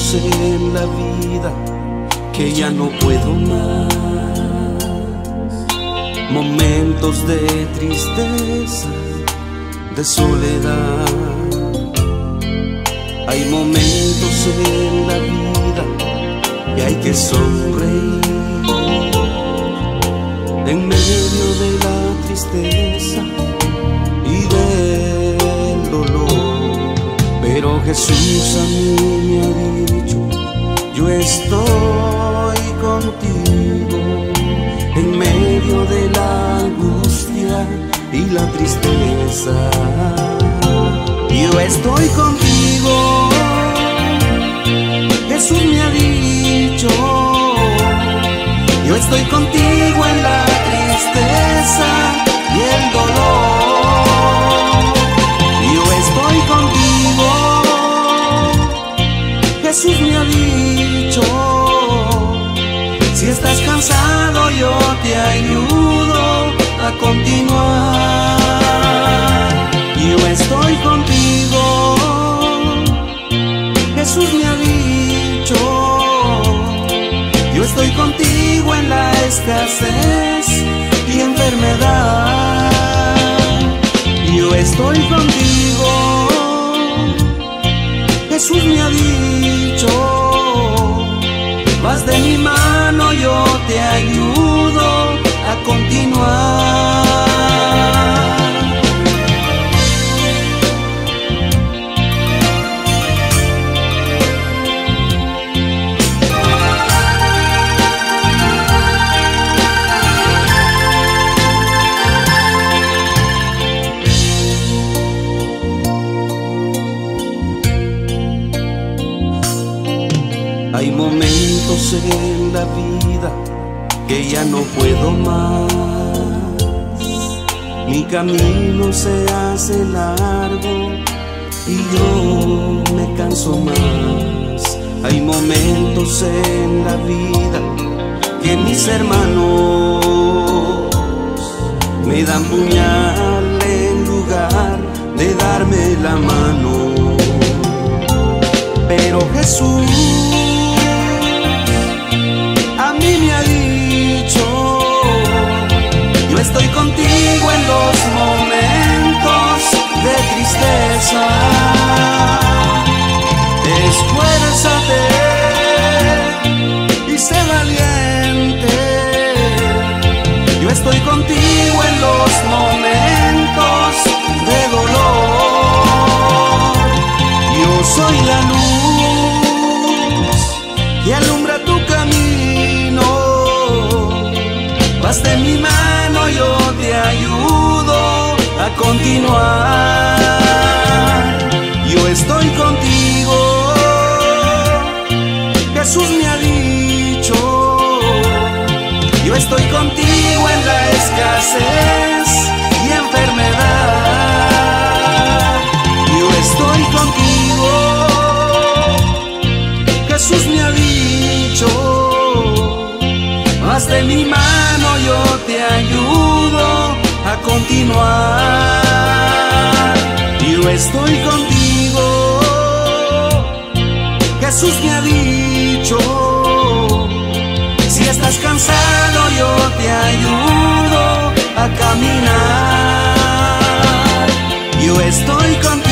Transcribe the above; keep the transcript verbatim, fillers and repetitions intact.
momentos en la vida que ya no puedo más, momentos de tristeza, de soledad. Hay momentos en la vida que hay que sonreír en medio de la tristeza y del dolor. Pero Jesús a mí me ha dicho: yo estoy contigo en medio de la angustia y la tristeza. Yo estoy contigo, Jesús me ha dicho. Yo estoy contigo en la tristeza y el dolor. Yo estoy contigo, Jesús me ha dicho. Si estás cansado yo te ayudo a continuar. Yo estoy contigo, Jesús me ha dicho. Yo estoy contigo en la escasez y enfermedad. Yo estoy contigo, Jesús me ha dicho. Vas de mi mano, yo te ayudo a continuar. Hay momentos en la vida que ya no puedo más, mi camino se hace largo y yo me canso más. Hay momentos en la vida que mis hermanos me dan puñal en lugar de darme la mano. Pero Jesús a mí me ha dicho: yo estoy contigo en los momentos de tristeza. Esfuérzate y sé valiente. Yo estoy contigo en los momentos de dolor. Yo soy la luz que alumbra tu camino. Vas de mi mano, yo te ayudo a continuar. Yo estoy contigo, Jesús me ha dicho. Yo estoy contigo en la escasez y enfermedad. Yo estoy contigo, Jesús me ha dicho. Vas de mi mano, yo te ayudo a continuar. Yo estoy contigo, Jesús me ha dicho. Si estás cansado yo te ayudo a caminar. Yo estoy contigo,